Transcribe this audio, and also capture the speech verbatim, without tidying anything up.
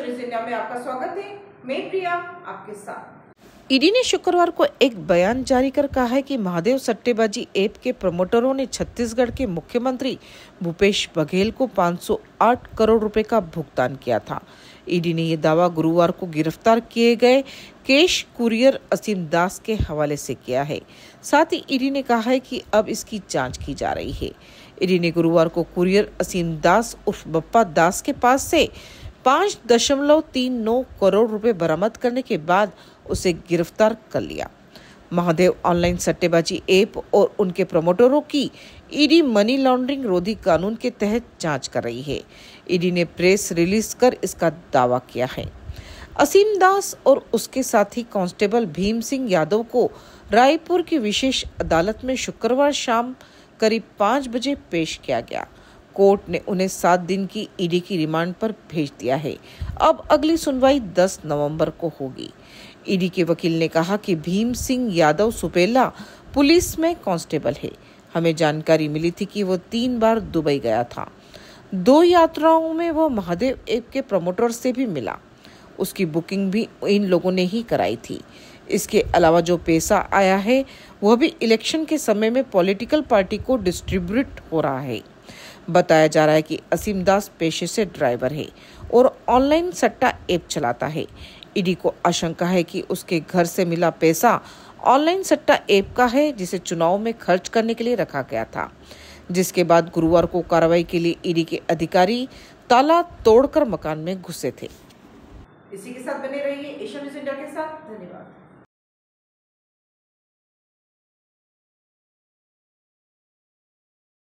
News India में आपका स्वागत है। मैं प्रिया आपके साथ। ईडी ने शुक्रवार को एक बयान जारी कर कहा है कि महादेव सट्टेबाजी ऐप के प्रमोटरों ने छत्तीसगढ़ के मुख्यमंत्री भूपेश बघेल को पाँच सौ आठ करोड़ रुपए का भुगतान किया था। ईडी ने यह दावा गुरुवार को गिरफ्तार किए गए कैश कुरियर असीम दास के हवाले से किया है। साथ ही ईडी ने कहा है कि अब इसकी जांच की जा रही है। ईडी ने गुरुवार को कुरियर असीम दास उर्फ बप्पा दास के पास से पाँच दशमलव तीन नौ करोड़ रुपए बरामद करने के बाद उसे गिरफ्तार कर लिया। महादेव ऑनलाइन सट्टेबाजी ऐप और उनके प्रमोटरों की ईडी मनी लॉन्ड्रिंग रोधी कानून के तहत जांच कर रही है। ईडी ने प्रेस रिलीज कर इसका दावा किया है। असीम दास और उसके साथी कांस्टेबल भीम सिंह यादव को रायपुर की विशेष अदालत में शुक्रवार शाम करीब पाँच बजे पेश किया गया। कोर्ट ने उन्हें सात दिन की ईडी की रिमांड पर भेज दिया है। अब अगली सुनवाई दस नवंबर को होगी। ईडी के वकील ने कहा कि भीम सिंह यादव सुपेला पुलिस में कांस्टेबल है। हमें जानकारी मिली थी कि वो तीन बार दुबई गया था। दो यात्राओं में वो महादेव ऐप के प्रमोटर से भी मिला। उसकी बुकिंग भी इन लोगों ने ही कराई थी। इसके अलावा जो पैसा आया है वह भी इलेक्शन के समय में पॉलिटिकल पार्टी को डिस्ट्रीब्यूट हो रहा है। बताया जा रहा है कि असीम दास पेशे से ड्राइवर है और ऑनलाइन सट्टा ऐप चलाता है। ईडी को आशंका है कि उसके घर से मिला पैसा ऑनलाइन सट्टा ऐप का है, जिसे चुनाव में खर्च करने के लिए रखा गया था। जिसके बाद गुरुवार को कार्रवाई के लिए ईडी के अधिकारी ताला तोड़कर मकान में घुसे थे। इसी के साथ बने रहिए एशियन न्यूज इंडिया के साथ। धन्यवाद।